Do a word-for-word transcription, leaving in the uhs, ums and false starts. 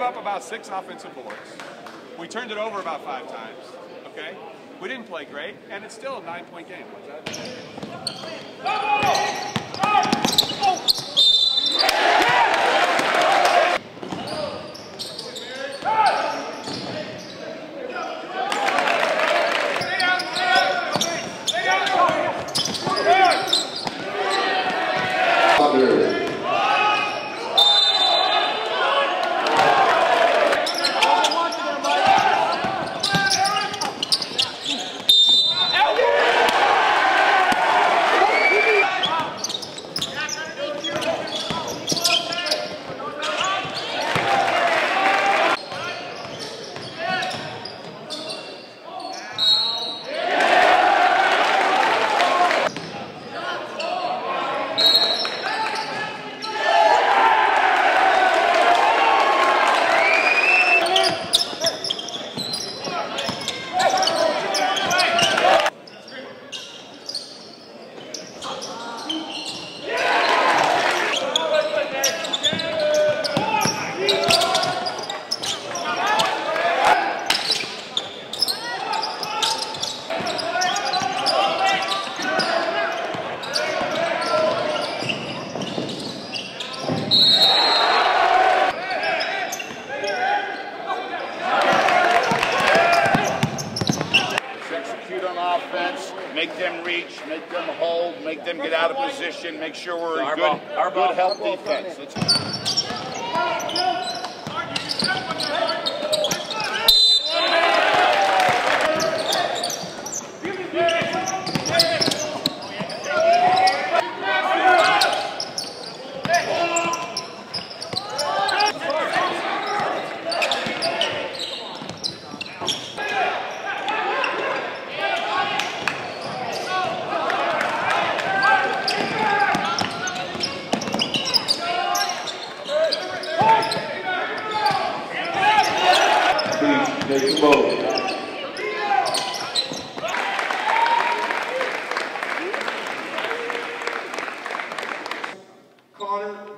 up about six offensive boards. We turned it over about five times, okay? We didn't play great, and it's still a nine-point game. What's that? Make them reach, make them hold, make them get out of position, make sure we're in good, good health defense. Let's Connor